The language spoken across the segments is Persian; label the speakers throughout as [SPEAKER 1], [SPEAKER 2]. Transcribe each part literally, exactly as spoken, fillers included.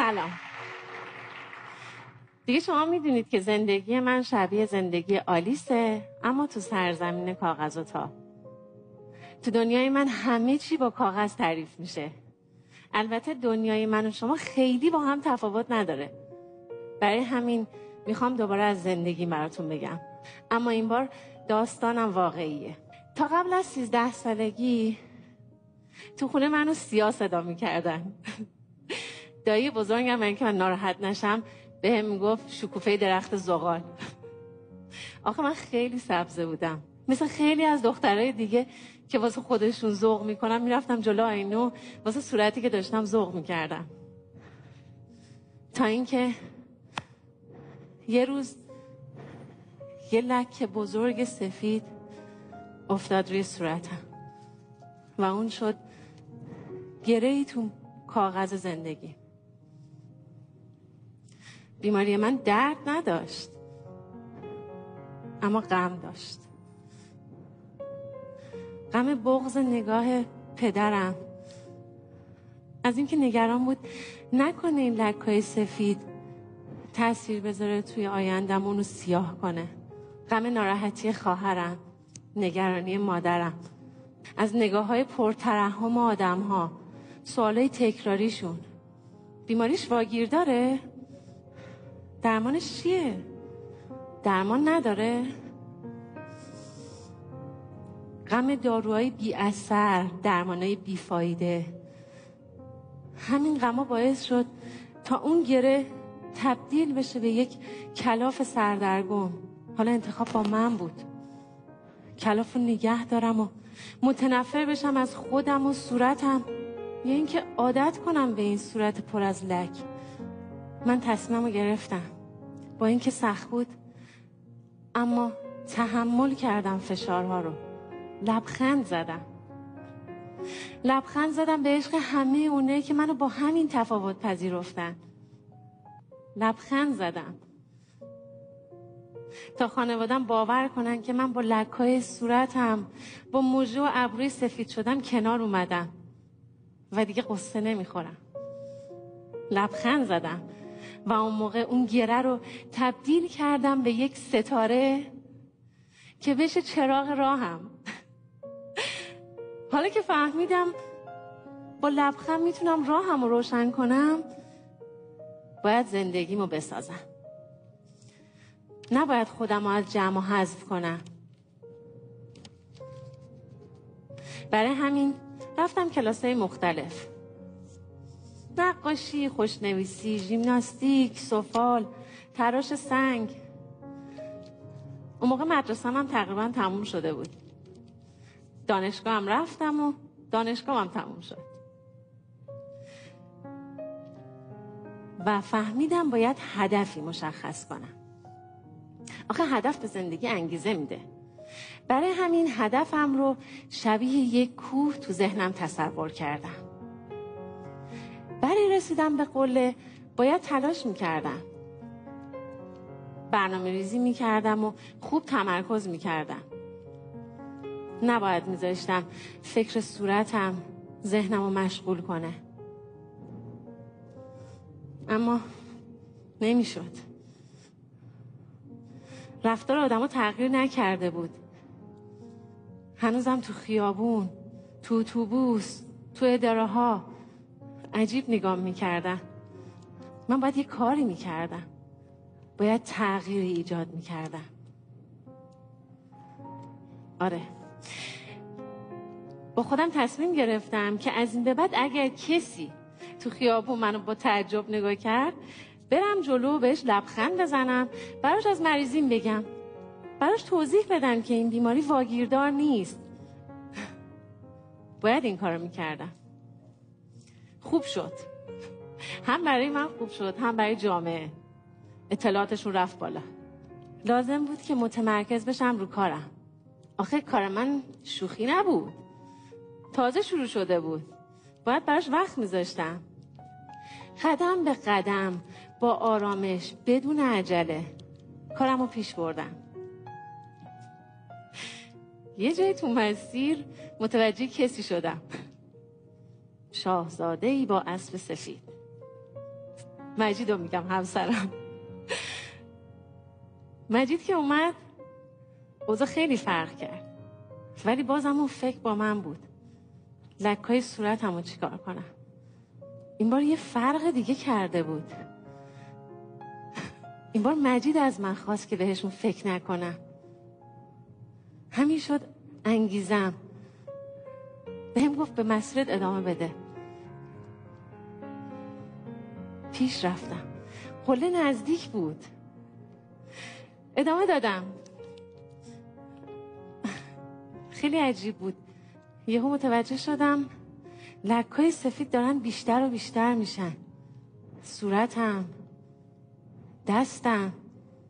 [SPEAKER 1] سلام. دیگه شما میدونید که زندگی من شبیه زندگی آلیسه، اما تو سرزمین کاغذ و تاب. تو دنیای من همه چی با کاغذ تعریف میشه. البته دنیای من و شما خیلی با هم تفاوت نداره. برای همین میخوام دوباره از زندگی براتون بگم، اما این بار داستانم واقعیه. تا قبل از سیزده سالگی تو خونه منو سیاه صدا میکردن. دایی بزرگم من که من ناراحت نشم بهم میگفت شکوفه درخت زغال. آخه من خیلی سبزه بودم، مثل خیلی از دخترای دیگه که واسه خودشون ذوق میکنم میرفتم جلو آینه واسه صورتی که داشتم ذوق میکردم. تا اینکه یه روز یه لکه بزرگ سفید افتاد روی صورتم و اون شد گره‌ای تو کاغذ زندگی. بیماری من درد نداشت، اما غم داشت. غم بغض نگاه پدرم از اینکه نگران بود نکنه این لکه‌های سفید تأثیر بذاره توی آیندم اونو سیاه کنه. غم ناراحتی خواهرم، نگرانی مادرم از نگاه‌های پرترحم آدم‌ها، سوالای تکراریشون. بیماریش واگیر داره؟ درمانش چیه؟ درمان نداره؟ غم داروهای بی اثر، درمانهای بی فایده. همین غما باعث شد تا اون گره تبدیل بشه به یک کلاف سردرگم. حالا انتخاب با من بود. کلاف رو نگه دارم و متنفر بشم از خودم و صورتم، یا اینکه عادت کنم به این صورت پر از لک. من تصمیمم رو گرفتم. با اینکه سخت بود، اما تحمل کردم فشارها رو. لبخند زدم. لبخند زدم به عشق همه اونه که منو با همین تفاوت پذیرفتن. لبخند زدم تا خانوادم باور کنن که من با لک‌های صورتم، با موجه و ابروی سفید شدم کنار اومدم و دیگه قصه نمیخورم. لبخند زدم و اون موقع اون گره رو تبدیل کردم به یک ستاره که بشه چراغ راهم. حالا که فهمیدم با لبخند میتونم راهم رو روشن کنم، باید زندگیمو بسازم. نباید خودم رو از جمع حذف کنم. برای همین رفتم کلاسای مختلف: نقاشی، خوشنویسی، ژیمناستیک، سفال، تراش سنگ. اون موقع مدرسه‌م هم تقریبا تموم شده بود. دانشگاه هم رفتم و دانشگاه هم تموم شد. و فهمیدم باید هدفی مشخص کنم. آخه هدف به زندگی انگیزه میده. برای همین هدفم رو شبیه یک کوه تو ذهنم تصور کردم. برای رسیدن به قله باید تلاش میکردم. برنامه ریزی میکردم و خوب تمرکز میکردم. نباید میذاشتم فکر صورتم ذهنم رو مشغول کنه. اما نمیشد. رفتار آدم ها تغییر نکرده بود. هنوزم تو خیابون، تو اتوبوس، تو اداره ها عجیب نگاه میکردن. من باید یه کاری میکردم. باید تغییری ایجاد میکردم. آره، با خودم تصمیم گرفتم که از این به بعد اگر کسی تو خیابون منو با تعجب نگاه کرد، برم جلو بهش لبخند بزنم، براش از مریضیم بگم، براش توضیح بدم که این بیماری واگیردار نیست. باید این کارو میکردم. خوب شد. هم برای من خوب شد، هم برای جامعه. اطلاعاتشون رفت بالا. لازم بود که متمرکز بشم رو کارم. آخه کار من شوخی نبود. تازه شروع شده بود. باید براش وقت میذاشتم. قدم به قدم، با آرامش، بدون عجله کارمو پیش بردم. یه جایی تو مسیر متوجه کسی شدم. شاهزاده‌ای با اسب سفید. مجید رو میگم، همسرم. مجید که اومد اوضاع خیلی فرق کرد، ولی بازم اون فکر با من بود لکای صورتمو چیکار کنم. این بار یه فرق دیگه کرده بود. این بار مجید از من خواست که بهشون فکر نکنم. همین شد انگیزم. بهم گفت به مسیرت ادامه بده. پیش رفتم. قله نزدیک بود. ادامه دادم. خیلی عجیب بود. یهو متوجه شدم لکای سفید دارن بیشتر و بیشتر میشن. صورتم، دستم.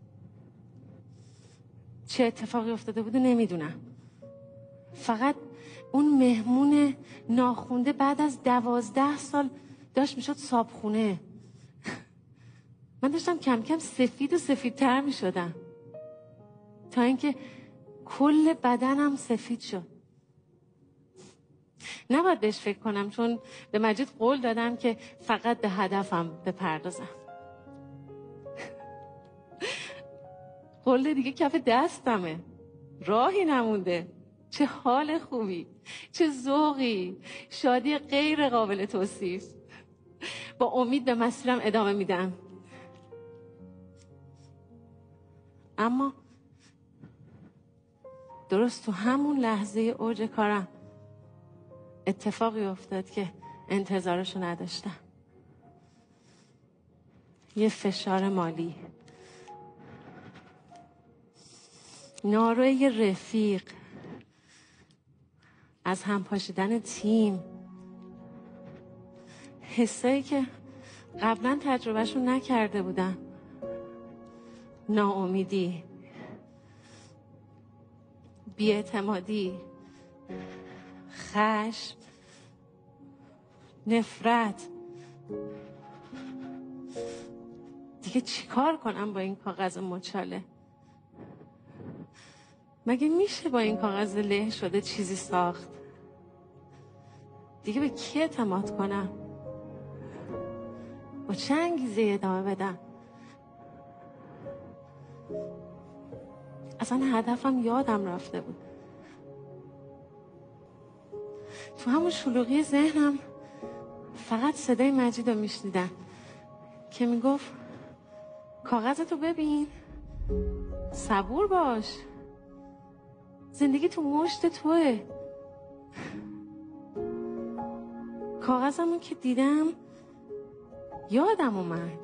[SPEAKER 1] چه اتفاقی افتاده بود نمیدونم. فقط اون مهمون ناخونده بعد از دوازده سال داشت میشد صابخونه. من داشتم کم کم سفید و سفیدتر میشدم تا اینکه کل بدنم سفید شد. نباید بهش فکر کنم چون به مجید قول دادم که فقط به هدفم بپردازم. قول دیگه کف دستمه، راهی نمونده. چه حال خوبی، چه ذوقی، شادی غیر قابل توصیف. با امید به مسیرم ادامه میدم. اما درست تو همون لحظه اوج کارم اتفاقی افتاد که انتظارشو نداشتم. یه فشار مالی، ناروی رفیق، از هم پاشیدن تیم، حسایی که قبلا تجربهشون نکرده بودم. ناامیدی، بی‌اعتمادی، خشم، نفرت. دیگه چیکار کنم با این کاغذ مچاله؟ مگه میشه با این کاغذ له شده چیزی ساخت؟ دیگه به کی اعتماد کنم؟ با چه انگیزه ادامه بدم؟ اصلا هدفم یادم رفته بود. تو همون شلوغی ذهنم فقط صدای مجید رو میشنیدم که میگفت کاغذتو ببین، صبور باش، زندگی تو مشت توه. کاغذمون که دیدم یادم اومد.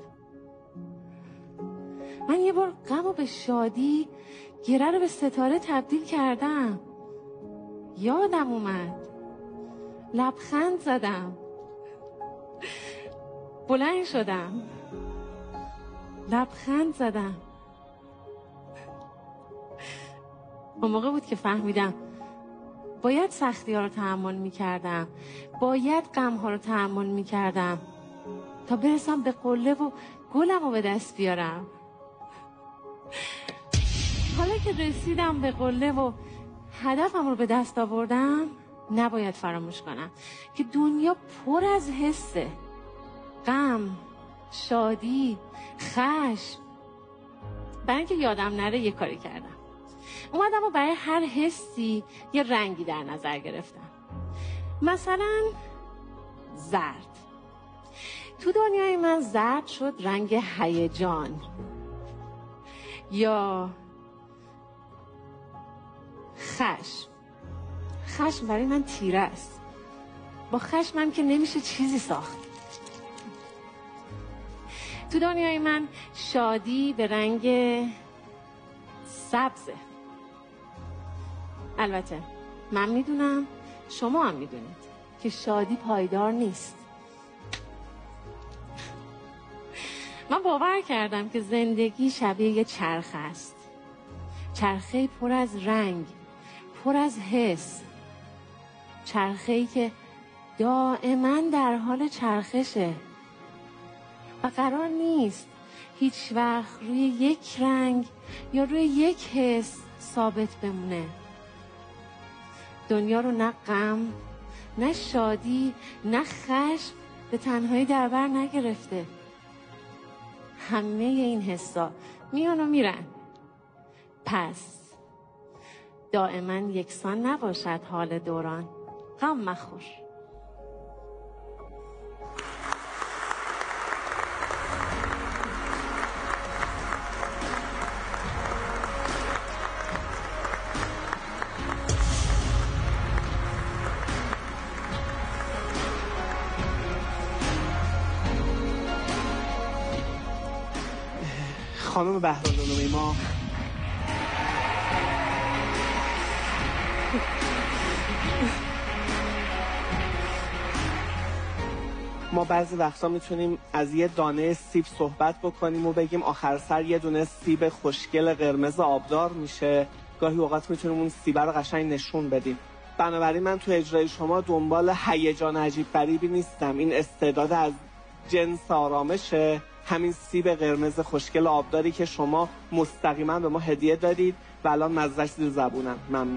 [SPEAKER 1] من یه بار غم و به شادی، گره رو به ستاره تبدیل کردم. یادم اومد. لبخند زدم، بلند شدم، لبخند زدم. اون موقع بود که فهمیدم باید سختی ها رو تحمل می کردم، باید غم ها رو تحمل می کردم تا برسم به قله و گلم رو به دست بیارم. حالا که رسیدم به قله و هدفم رو به دست آوردم، نباید فراموش کنم که دنیا پر از حسه. غم، شادی، خشم. برای اینکه یادم نره یه کاری کردم. اومدم و برای هر حسی یه رنگی در نظر گرفتم. مثلا زرد. تو دنیای من زرد شد رنگ هیجان. یا خشم. خشم برای من تیره است. با خشمم که نمیشه چیزی ساخت. تو دنیای من شادی به رنگ سبزه. البته من میدونم، شما هم میدونید که شادی پایدار نیست. من باور کردم که زندگی شبیه یه چرخ است. چرخه پر از رنگ، پر از حس. چرخه‌ای که دائما در حال چرخشه و قرار نیست هیچ وقت روی یک رنگ یا روی یک حس ثابت بمونه. دنیا رو نه غم، نه شادی، نه خشم به تنهایی در بر نگرفته. همه این حسا میان و میرن. پس دائما یکسان نباشد حال دوران، غم مخور.
[SPEAKER 2] خانم بهرالعلومی، ما ما بعضی وقتا میتونیم از یه دانه سیب صحبت بکنیم و بگیم آخر سر یه دونه سیب خوشگل قرمز آبدار میشه. گاهی اوقات میتونیم اون سیب رو قشنگ نشون بدیم. بنابراین من تو اجرای شما دنبال هیجان عجیب غریبی نیستم. این استعداد از جنس آرامشه، همین سیب قرمز خوشگل آبداری که شما مستقیما به ما هدیه دادید و الان مزهش زیر زبونم. ممنون.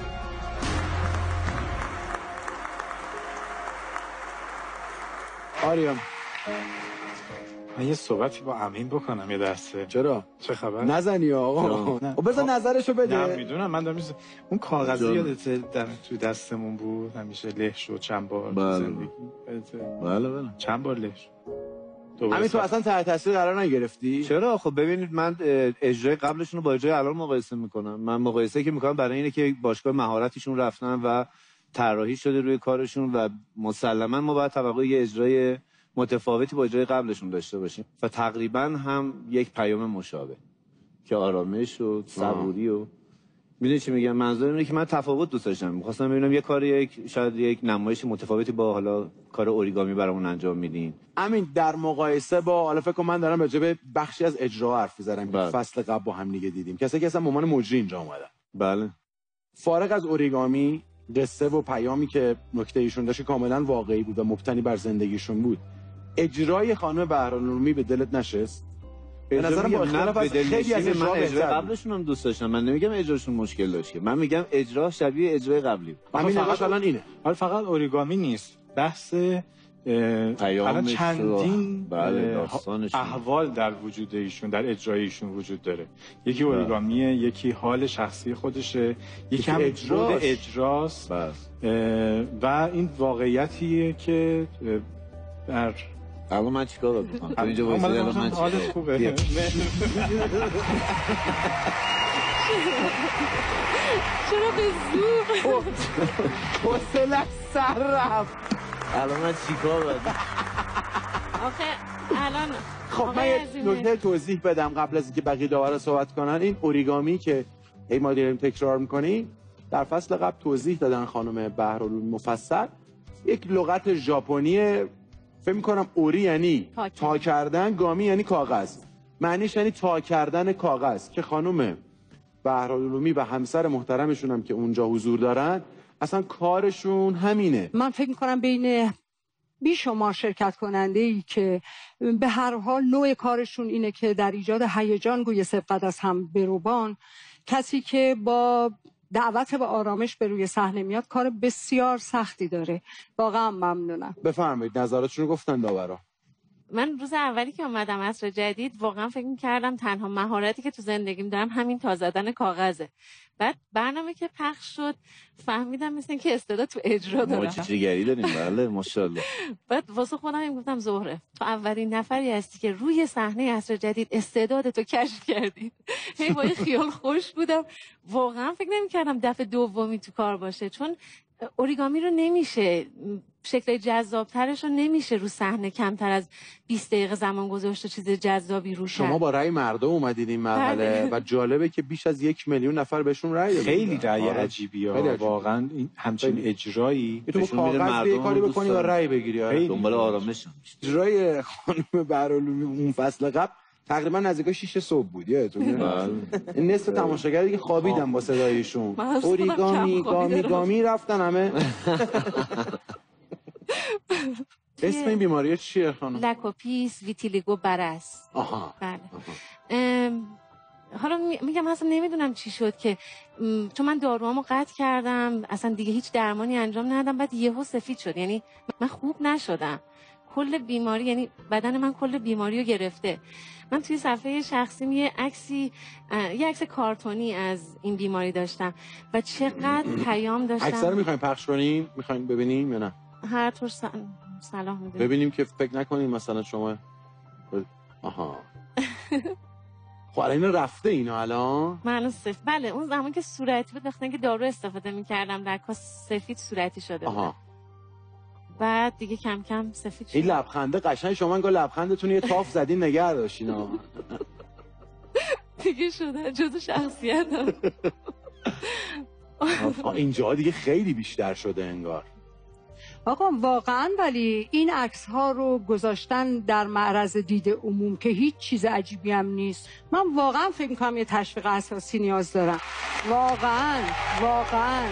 [SPEAKER 3] آریام،
[SPEAKER 4] من یه صحبتی با امین بکنم یه دسته.
[SPEAKER 3] چرا؟
[SPEAKER 4] چه خبر؟
[SPEAKER 3] نزنی آقا.
[SPEAKER 4] نه.
[SPEAKER 3] بذار نظرشو بده.
[SPEAKER 4] نه میدونم، من دارم میز... اون کاغذی یادته در تو دستمون بود، همیشه له شد چند بار تو زندگی.
[SPEAKER 3] بله بله.
[SPEAKER 4] چند بار له شد.
[SPEAKER 3] همین تو اصلا تحت تاثیر قرار نگرفتی؟
[SPEAKER 5] چرا؟ خب ببینید من اجرای قبلشون رو با اجرای الان مقایسه میکنم. من مقایسه که میکنم برای اینه که باشگاه مهارتشون رفتن و طراحی شده روی کارشون و مسلما ما باید توقع یه اجرای متفاوتی با اجرای قبلشون داشته باشیم و تقریبا هم یک پیام مشابه که آرامش و صبوری و میدونی چی میگم. منظورم اینه که من تفاوت دوست داشتم، می‌خواستم ببینم یه کاری یک شاید یک نمایش متفاوتی با حالا کار اوریگامی برامون انجام میدین.
[SPEAKER 3] همین در مقایسه با حالا فکر کنم من دارم راجع به بخشی از اجرا حرف می‌زنم که فصل قبل با هم دیگه دیدیم. کسایی که اصلا به عنوان مجری اینجا اومدن.
[SPEAKER 5] بله.
[SPEAKER 3] فارغ از اوریگامی، قصه و پیامی که نکته ایشون داشت کاملا واقعی بود و مبتنی بر زندگیشون بود. اجرای خانم بهرالعلومی به دلت نشست؟ به نظرم با اختلاف از خیلی از
[SPEAKER 5] من اجرای قبلشون هم دوست داشتم. من نمیگم اجراشون مشکل داشت، من میگم اجرا شبیه اجرای قبلی.
[SPEAKER 3] همین نگاش الان اینه.
[SPEAKER 4] حالا فقط اوریگامی نیست، بحث الان چندین احوال در وجود ایشون، در اجرای ایشون وجود داره. یکی اوریگامیه، یکی حال شخصی خودشه، یکی هم اجراست, اجراست. و این واقعیتیه که در
[SPEAKER 5] الان من چیکار باید بکنم؟ تو اینجا وایسی الان من
[SPEAKER 4] حالت خوبه.
[SPEAKER 1] چرا به زور
[SPEAKER 3] حوصله‌اش سر رفت.
[SPEAKER 5] الان من چیکار باید؟
[SPEAKER 1] آخه الان
[SPEAKER 3] خب من یه نکته توضیح بدم قبل از اینکه بقیه داورا صحبت کنن. این اوریگامی که هی ما داریم تکرار میکنیم در فصل قبل توضیح دادن خانم بهرالعلومی مفصل. یک لغت ژاپنی، فکر می‌کنم اوری یعنی تا, تا کردن، گامی یعنی کاغذ. معنیش یعنی تا کردن کاغذ که خانم بهرالعلومی و همسر محترمشون هم که اونجا حضور دارن اصلا کارشون همینه.
[SPEAKER 6] من فکر می‌کنم بین بیشمار شرکت کننده‌ای که به هر حال نوع کارشون اینه که در ایجاد هیجان گوی سبقت از هم بروبان، کسی که با دعوت به آرامش به روی صحنه میاد کار بسیار سختی داره. واقعا ممنونم.
[SPEAKER 3] بفرمایید نظراتشون رو گفتن داورا.
[SPEAKER 1] من روز اولی که اومدم عصر جدید واقعا فکر می‌کردم تنها مهارتی که تو زندگیم دارم همین تا زدن کاغذه. بعد برنامه که پخش شد فهمیدم مثل اینکه استعداد تو اجرا دارم.
[SPEAKER 5] ما چیزگری داریم. بله ماشاءالله.
[SPEAKER 1] بعد واسه خودم گفتم زهره تو اولین نفری هستی که روی صحنه عصر جدید استعداد تو کشف کردی. هی با این خیال خوش بودم. واقعا فکر نمی‌کردم دفعه دومی تو کار باشه، چون اوریگامی رو نمیشه شکل جذابترش رو نمیشه رو صحنه کمتر از بیست دقیقه زمان گذاشت و چیز جذابی رو
[SPEAKER 3] شما
[SPEAKER 1] کرد.
[SPEAKER 3] با رأی مردم اومدید این مرحله و جالبه که بیش از یک میلیون نفر بهشون رأی دادن.
[SPEAKER 4] خیلی رأی عجیبیه واقعا. این همچین اجرایی
[SPEAKER 3] تو کاغذ یه کاری بکنی و رأی بگیری.
[SPEAKER 5] دنبال آرامش.
[SPEAKER 3] اجرای خانم بهرالعلومی اون فصل قبل تقریبا نزدیک شش صبح بود. یادتونه؟ نصف تماشاگر دیگه خوابیدن با صدایشون. اوریگامی گامی گامی رفتن همه. اسم این بیماری چیه خانم؟
[SPEAKER 1] لکوپیس ویتیلیگو برس.
[SPEAKER 3] آها.
[SPEAKER 1] بله. حالا میگم اصلا نمیدونم چی شد که چون من داروامو قطع کردم اصلا دیگه هیچ درمانی انجام ندادم، بعد یهو سفید شد. یعنی من خوب نشدم. کل بیماری، یعنی بدن من کل بیماری رو گرفته. من توی صفحه شخصیم یه عکسی یه عکس کارتونی از این بیماری داشتم و چقدر پیام داشتم.
[SPEAKER 3] عکس رو می‌خوایم پخش کنیم؟ می‌خوایم ببینیم یا نه؟
[SPEAKER 1] هر طور صلاح می‌دونید.
[SPEAKER 3] ببینیم که فکر نکنیم مثلا شما آها. خب الان رفته اینا الان؟
[SPEAKER 1] من الان سفید. بله اون زمان که صورتی بود وقتی که دارو استفاده می‌کردم لک‌ها سفید صورتی شده بود. آها. بعد دیگه کم کم سفید شد.
[SPEAKER 3] این لبخنده قشنگ شما انگار لبخندتون یه تاف زدین نگه داشتین.
[SPEAKER 1] دیگه شده جزو شخصیتم.
[SPEAKER 3] اینجا دیگه خیلی بیشتر شده انگار.
[SPEAKER 6] آقا واقعا ولی این عکس ها رو گذاشتن در معرض دید عموم که هیچ چیز عجیبی هم نیست. من واقعا فکر می‌کنم یه تشویق اساسی نیاز دارم. واقعا واقعا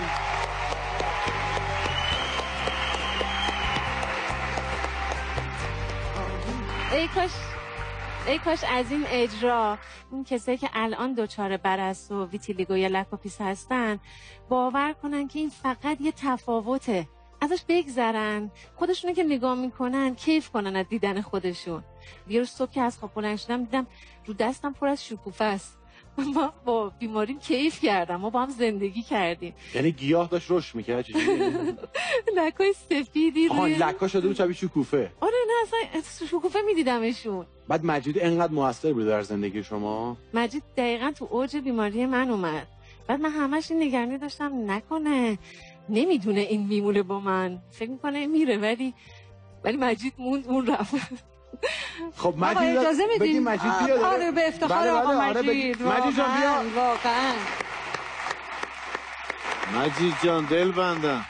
[SPEAKER 1] ای کاش ای کاش از این اجرا اون کسایی که الان دچار برس و ویتیلیگو یا لاکوپیس هستن باور کنن که این فقط یه تفاوته، ازش بگذرن، خودشونو که نگاه میکنن کیف کنن از دیدن خودشون. یه روز صبح که از خواب بلند شدم دیدم رو دستم پر از شکوفه است. ما با بیماریم کیف کردم، ما با هم زندگی کردیم.
[SPEAKER 3] یعنی گیاه داشت رشد میکرد چجوری؟
[SPEAKER 1] لکای سفیدی
[SPEAKER 3] روی آها لکا شده بود شبیه شکوفه.
[SPEAKER 1] آره نه اصلا شکوفه میدیدمشون.
[SPEAKER 3] بعد مجید انقدر موثر بود در زندگی شما؟
[SPEAKER 1] مجید دقیقاً تو اوج بیماری من اومد. بعد من همش این نگرانی داشتم نکنه نمیدونه این میمونه با من، فکر میکنه میره، ولی ولی مجید موند اون رفت.
[SPEAKER 3] خب مجید اجازه
[SPEAKER 6] میدین
[SPEAKER 3] مجید بیاد.
[SPEAKER 6] آره به افتخار آقا مجید.
[SPEAKER 3] مجید جان بیا.
[SPEAKER 6] واقعا
[SPEAKER 5] مجید جان دل بندم.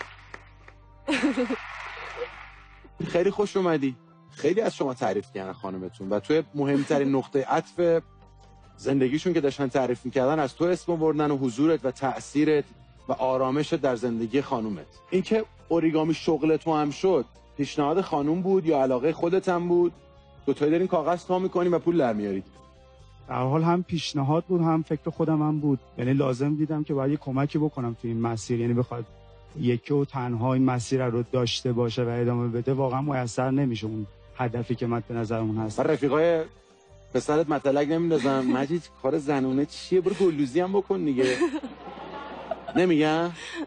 [SPEAKER 3] خیلی خوش اومدی. خیلی از شما تعریف کردن خانمتون و توی مهمترین نقطه عطف زندگیشون که داشتن تعریف میکردن از تو اسم بردن و حضورت و تأثیرت و آرامشت در زندگی خانومت. اینکه اوریگامی شغل تو هم شد پیشنهاد خانوم بود یا علاقه خودت هم بود؟ دوتایی دارین کاغذ تا میکنیم و پول در میارید؟
[SPEAKER 7] در حال هم پیشنهاد بود هم فکر خودم هم بود. یعنی لازم دیدم که باید یه کمکی بکنم تو این مسیر، یعنی بخواد یکی و تنها این مسیر رو داشته باشه و ادامه بده واقعا میسر نمیشه اون هدفی که مد نظرمون هست.
[SPEAKER 3] رفیقای پسرت مطلق نمیندازن مجید کار زنونه چیه، برو گلدوزی هم بکن دیگه. نمیگن؟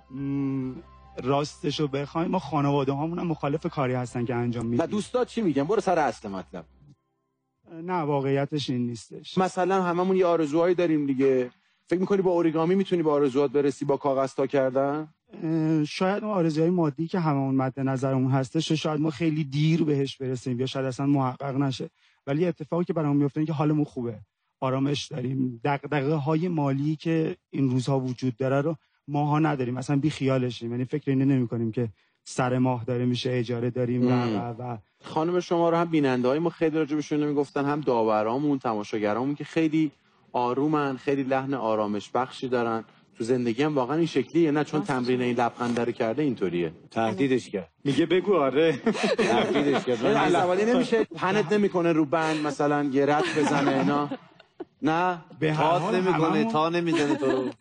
[SPEAKER 7] راستشو بخوایم ما خانواده هامون هم مخالف کاری هستن که انجام میدیم.
[SPEAKER 3] نه دوستا چی میگن؟ برو سر اصل مطلب.
[SPEAKER 7] نه واقعیتش این نیستش.
[SPEAKER 3] مثلا هممون یه آرزوهایی داریم دیگه. فکر میکنی با اوریگامی میتونی با آرزوات برسی با کاغذ تا کردن؟
[SPEAKER 7] شاید اون آرزوهای مادی که هممون مد نظرمون هستش شاید ما خیلی دیر بهش برسیم یا شاید اصلا محقق نشه، ولی اتفاقی که برامون میفته اینه که حالمون خوبه، آرامش داریم، دغدغه‌های مالی که این روزها وجود داره رو ماها نداریم، اصلا بی خیالشیم، یعنی فکر اینو نمی‌کنیم که سر ماه داره میشه اجاره داریم و و و
[SPEAKER 3] خانم شما رو هم بیننده‌های ما خیلی راجبشون نمیگفتن، هم داورامون، تماشاگرامون که خیلی آرومن، خیلی لحن آرامش بخشی دارن. تو زندگی هم واقعا این شکلیه نه چون تمرین این لبخند رو کرده اینطوریه؟
[SPEAKER 5] تهدیدش کرد.
[SPEAKER 4] میگه بگو آره.
[SPEAKER 3] تهدیدش کرد. عصبانی نمیشه؟ پنت نمیکنه رو بند مثلا یه رد بزنه اینا؟ نه
[SPEAKER 5] به هات نمیکنه تا نمیزنه تو رو.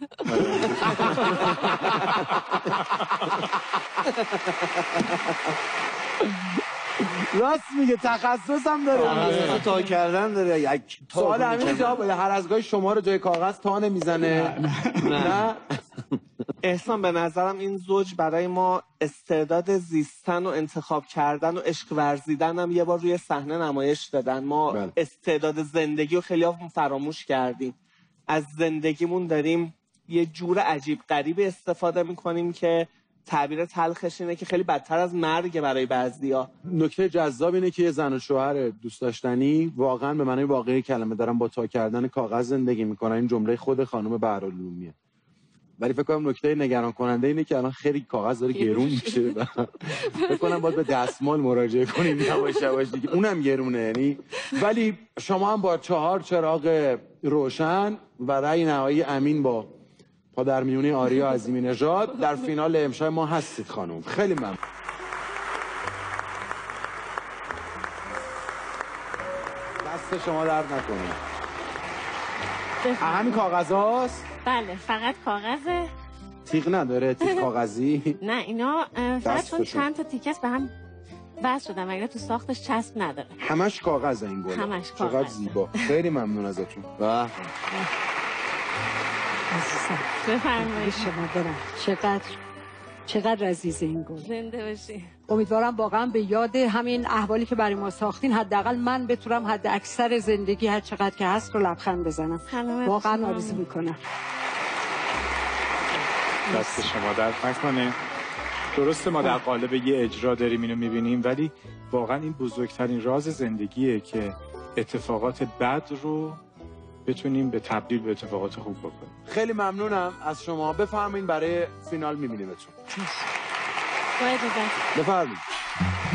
[SPEAKER 3] راست میگه، تخصص هم داره،
[SPEAKER 5] تخصص تا کردن داره. یک
[SPEAKER 3] سوال همین جواب بده، هر از گاهی شما رو جای کاغذ تا نمیزنه؟ نه.
[SPEAKER 2] احسان به نظرم این زوج برای ما استعداد زیستن و انتخاب کردن و عشق ورزیدن هم یه بار روی صحنه نمایش دادن. ما بله. استعداد زندگی رو خیلی فراموش کردیم، از زندگیمون داریم یه جور عجیب غریب استفاده میکنیم که تعبیر تلخش اینه که خیلی بدتر از مرگ برای بعضیا.
[SPEAKER 3] نکته جذاب اینه که یه زن و شوهر دوست داشتنی واقعا به معنای واقعی کلمه دارن با تا کردن کاغذ زندگی میکنن. این جمله خود خانم بهرالعلومیه. ولی فکر کنم نکته نگران کننده اینه که الان خیلی کاغذ داره گرون میشه. فکر کنم باید به دستمال مراجعه کنیم یواش یواش دیگه، اونم گرونه یعنی. ولی شما هم با چهار چراغ روشن و رأی نهایی امین با پادرمیونی آریا عظیمی نژاد در فینال امشب ما هستید خانم. خیلی ممنون. دست شما درد نکنه. همین کاغذ هاست؟
[SPEAKER 1] بله فقط کاغذه.
[SPEAKER 3] تیغ نداره؟ تیغ کاغذی؟
[SPEAKER 1] نه اینا فقط چون چند تا تیکه است به هم وصل شدم وگرنه تو ساختش چسب نداره.
[SPEAKER 3] همش کاغذ این گل.
[SPEAKER 1] همش کاغذ.
[SPEAKER 3] چقدر زیبا. خیلی ممنون ازتون.
[SPEAKER 5] واه.
[SPEAKER 1] بفرمایید.
[SPEAKER 6] شما برم. چقدر چقدر عزیزه این گل.
[SPEAKER 1] زنده باشی.
[SPEAKER 6] امیدوارم واقعا به یاد همین احوالی که برای ما ساختین حداقل من بتونم حد اکثر زندگی هر چقدر که هست رو لبخند بزنم. واقعا آرزو میکنم.
[SPEAKER 4] دست شما درد نکنه. درسته ما در قالب یه اجرا داریم اینو میبینیم، ولی واقعا این بزرگترین راز زندگیه که اتفاقات بد رو بتونیم به تبدیل به اتفاقات خوب بکنیم.
[SPEAKER 3] خیلی ممنونم از شما. بفرمایید برای فینال میبینیمتون.
[SPEAKER 1] باید
[SPEAKER 3] بفرمایید.